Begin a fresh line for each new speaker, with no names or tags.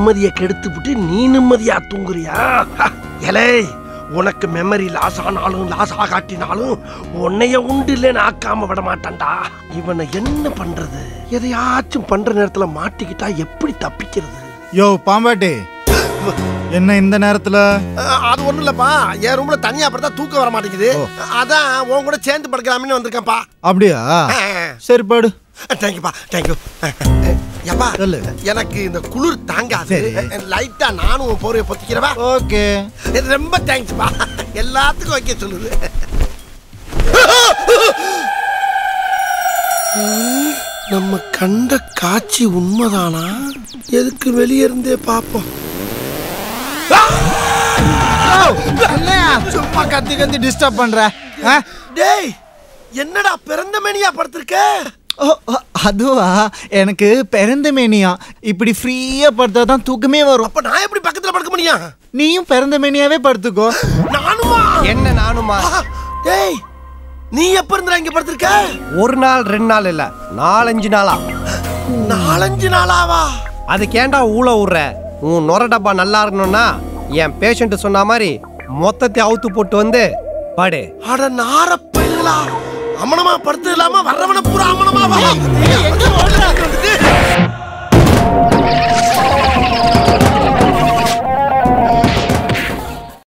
நிம்மதியை கெடுத்துவிட்டு நீ நிம்மதியா தூங்குறியா? எலே, உனக்கு மெமரி லாஸ் ஆனாலும் லாஸ் ஆகாட்டினாலும் உன்னைய உண்டு இல்லைன்னு ஆக்காம விட மாட்டான்டா. இவனை என்ன பண்றது? எதையாச்சும் பண்ற நேரத்துல மாட்டிக்கிட்டா எப்படி தப்பிக்கிறது?
யோ பாம்பாட்டி, என்ன இந்த நேரத்துல?
அது ஒண்ணும் இல்லப்பா, என் ரூம்ல தனியா படுத்தா தூக்கம் வர மாட்டேங்குது. அதான் உன் கூட சேர்ந்து படுக்கலாம்னு வந்திருக்கேன்ப்பா.
அப்படியா? சரி படு.
தேங்க்யூப்பா, தேங்க்யூ. யப்பா, எனக்கு இந்த குளிர் தாங்காது. லைட்டா நானும் போர்வையை பொத்திக்கிறவா?
ஓகே.
ரொம்ப தேங்க்ஸ்ப்பா. எல்லாத்துக்கும் வைக்க சொல்லுது. நம்ம கண்ட காட்சி உண்மைதானா? எதுக்கு வெளியே இருந்தே பாப்போம்.
சும்மா கத்தி கத்தி டிஸ்டர்ப் பண்ற.
டேய், என்னடா பிறந்த மேனியா படுத்திருக்க?
அதுவா, எனக்கு பிறந்த மேனியா. இப்படி ஃப்ரீயா படுத்தாதான் தூக்கமே வரும்.
அப்ப நான் எப்படி பக்கத்துல படுக்க முடியும்?
நீயும் பிறந்த மேனியாவே படுத்துக்கோ.
நானுமா?
என்ன நானுமா?
டேய், நீ எப்ப இருந்தா இங்க படுத்திருக்க?
ஒரு நாள் 2 நாள் இல்ல, 4-5 நாளா.
4-5 நாளாவா?
அதுக்கு ஏன்டா ஊழ விடுற? உன் நொர டப்பா நல்லா இருக்கணும்னா என் பேஷண்ட் சொன்ன மாதிரி மொத்தத்தை அவுத்து போட்டு வந்து பாடு.
அட நாரப்பைகளா, அமனமா படுத்து இல்லாம வர்றவன பூரா அமனமா வா. எங்க ஓடுற?